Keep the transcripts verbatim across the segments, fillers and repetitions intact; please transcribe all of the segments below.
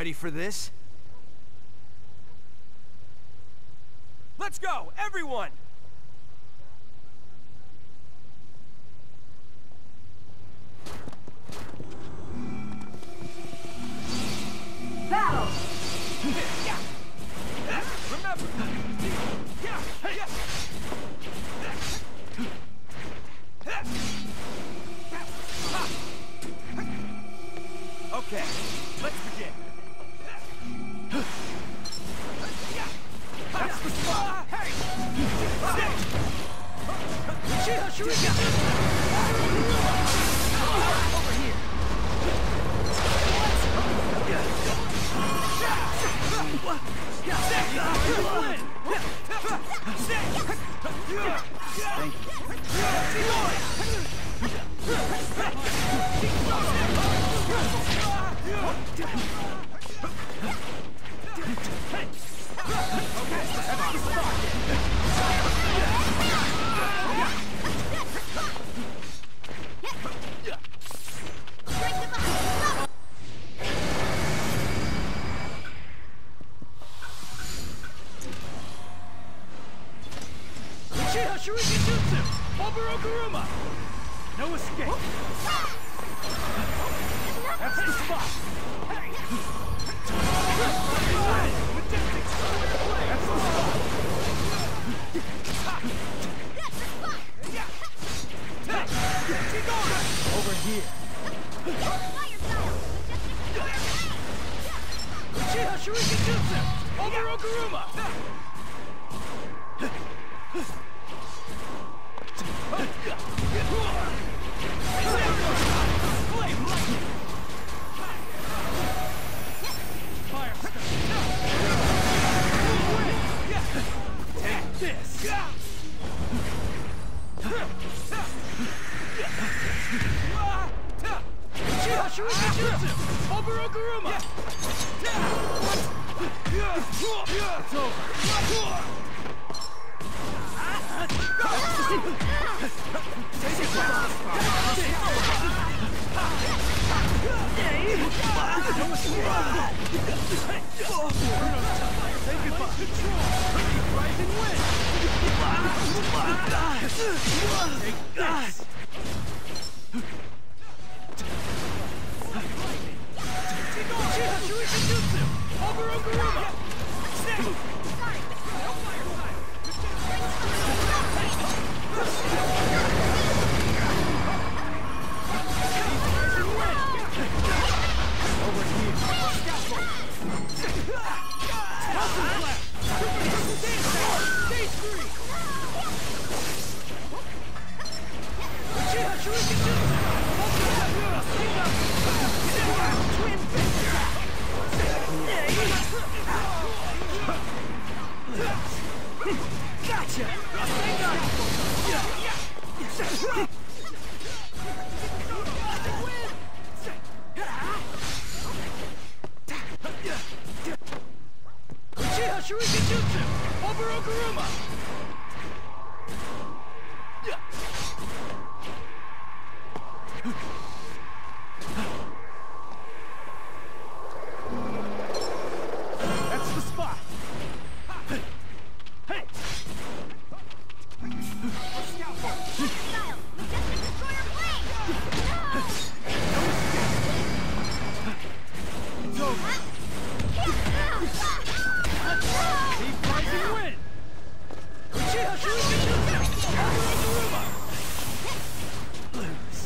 Ready for this? Let's go, everyone! Battle! Remember! Okay, let's begin. That's the spot! Hey! Uchiha Shuriken! Over here! Thank you. Uchiha Shuriken Jutsu! Oberokuruma! No escape! That's the spot! Hey! Majestic square blade! That's the spot! Over here! Uchiha Shuriken Jutsu! Oberokuruma! Take this! Uchiha Shuriken Jutsu! Oberokuruma! It's over! Take it back! Say goodbye! Control! Rising wind! Take this! Uchiha Shuriken Jutsu! Oberokuruma! Over here. Stage three. Uchiha Shuriken Jutsu. Twin finger. Gotcha. Uchiha Shuriken Jutsu! Oberokuruma! That's the spot! Hey! Scout force! Style! Majestic Destroyer Blade! It's over! Keep rising wind! Uchiha Shuriken Jutsu! Oberokuruma! Lose.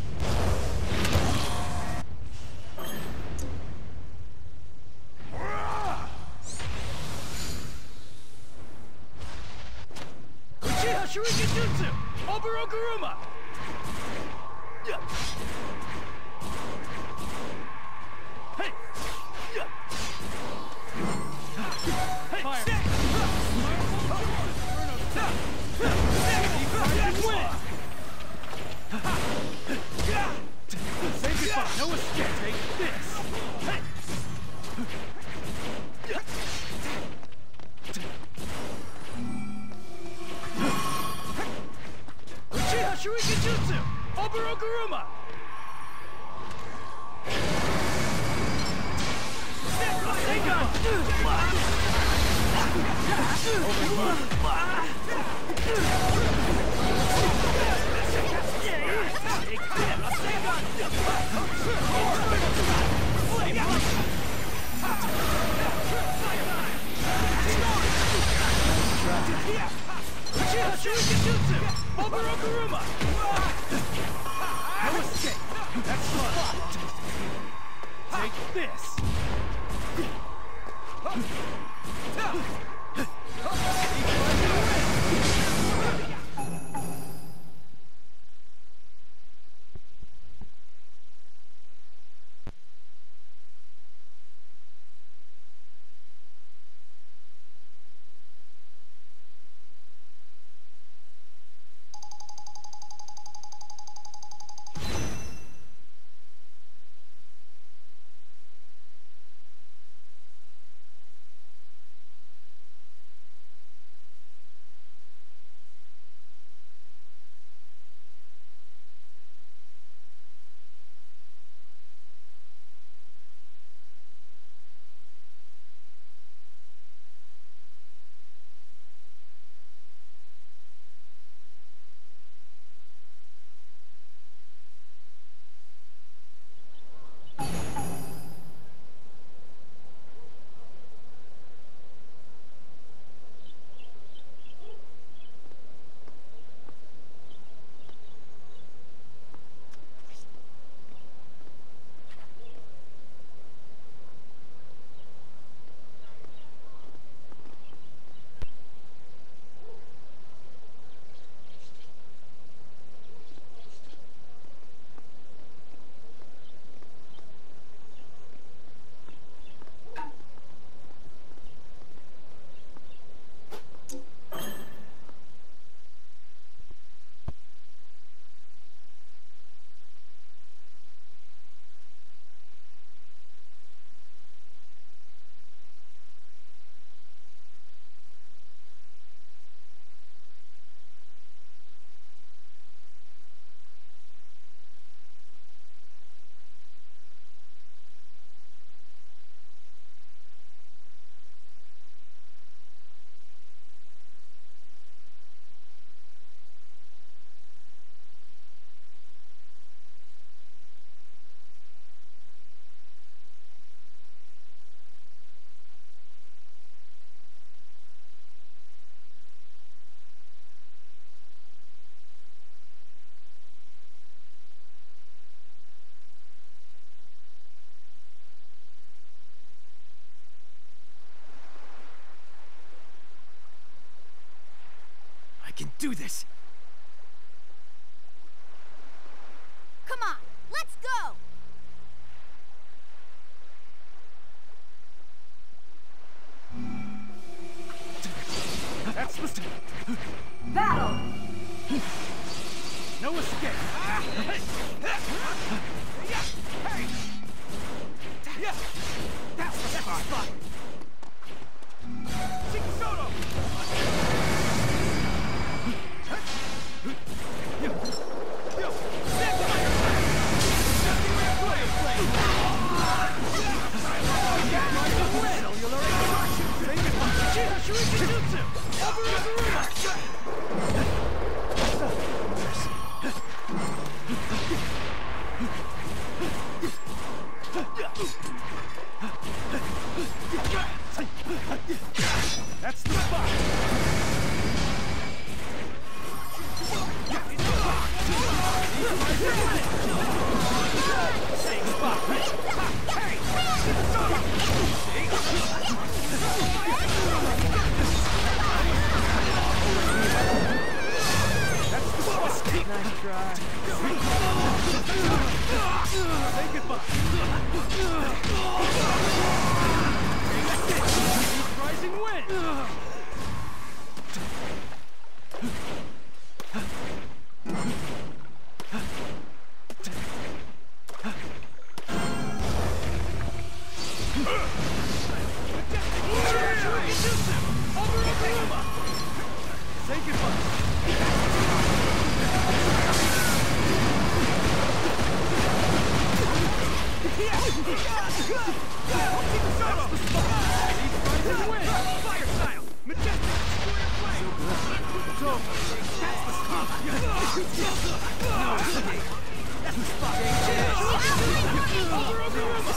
Uchiha Shuriken Jutsu! Oberokuruma! Hey! Fire! Say goodbye! No escape! Take this! Hey! Uchiha Shuriken Jutsu! Oberokuruma! Step No escape! That's fun! Take this! I can do this! Come on, let's go! That's supposed to... Battle! No escape! That's the spot! Soto! That's the spot! Same spot! Hey! That's the spot! Nice try. Say goodbye! Rising wind! Say goodbye! That's the spot! escape. That's the spot. Over, over, over.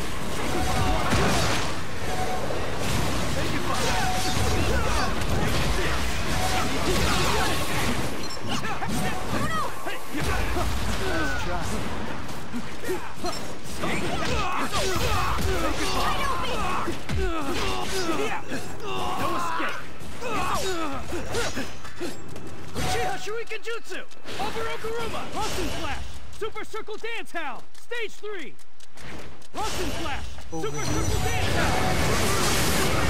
Take it back. Let's try. No escape. Uchiha Shuriken Jutsu. Over Okuruma. Rasen Flash. Super Circle Dance Howl. Stage three. Rasen Flash. Super Circle Dance Howl.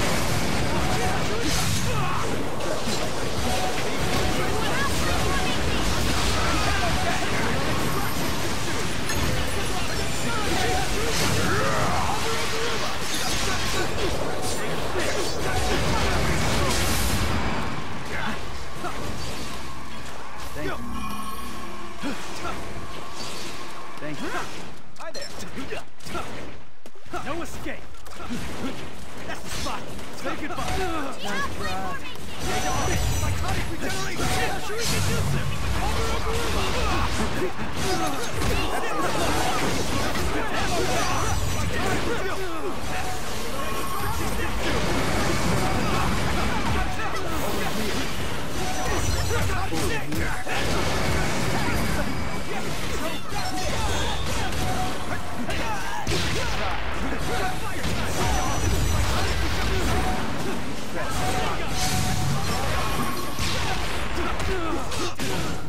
Thank you. Thank you. Hi there. No escape. That's the spot. Say goodbye. Nice try. Psychotic regeneration. Shuriken Jutsu. Over.